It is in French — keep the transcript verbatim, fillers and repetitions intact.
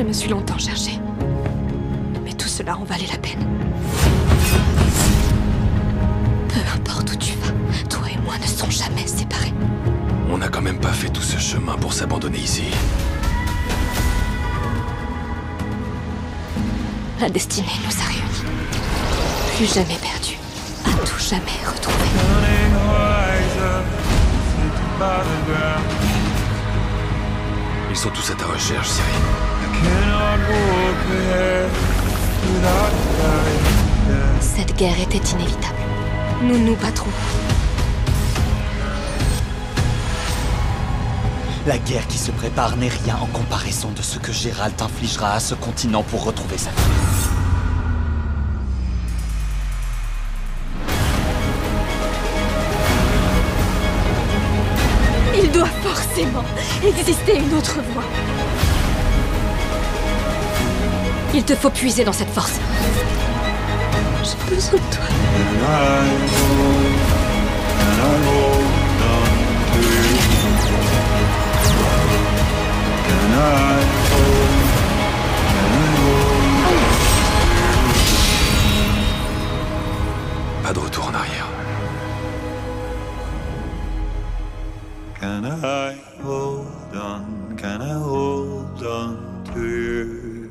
Je me suis longtemps cherchée. Mais tout cela en valait la peine. Peu importe où tu vas, toi et moi ne serons jamais séparés. On n'a quand même pas fait tout ce chemin pour s'abandonner ici. La destinée nous a réunis. Plus jamais perdus. À tout jamais retrouvés. Ils sont tous à ta recherche, Ciri. Cette guerre était inévitable. Nous nous battrons. La guerre qui se prépare n'est rien en comparaison de ce que Gérald infligera à ce continent pour retrouver sa fille. Il doit forcément exister une autre voie. Il te faut puiser dans cette force. J'ai besoin de toi. Pas de retour en arrière. Can I hold on, can I hold on to you?